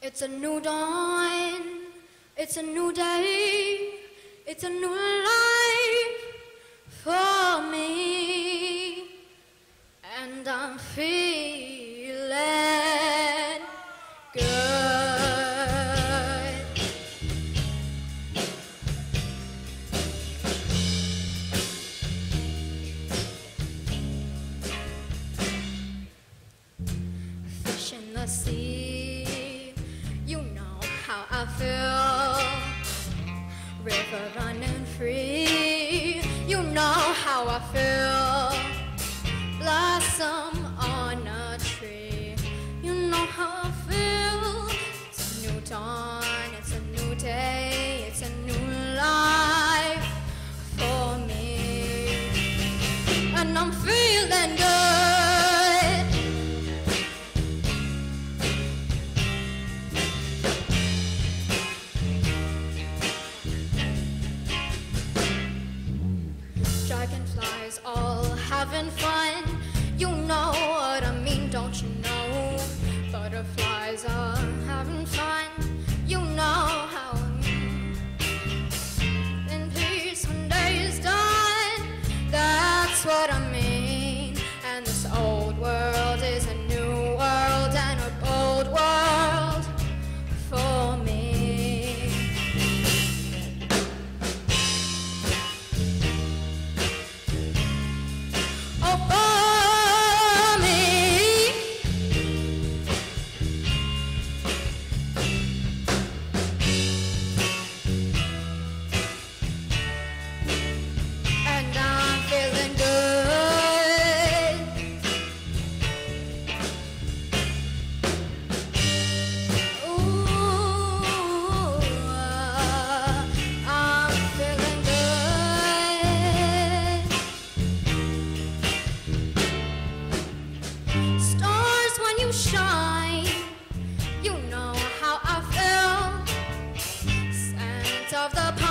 It's a new dawn, it's a new day, it's a new life for me, and I'm feeling good. Fish in the sea, you know how I feel. River running free, you know how I feel. Blossom on a tree, you know how I feel. It's a new dawn, it's a new day, it's a new life for me, and I'm feeling good. Dragonflies all having fun, you know what I mean, don't you know? Butterflies are having fun, you know how I mean. In peace when day is done, that's what I mean. And this old world is a new world and a bold world for me. Shine, you know how I feel. Scent of the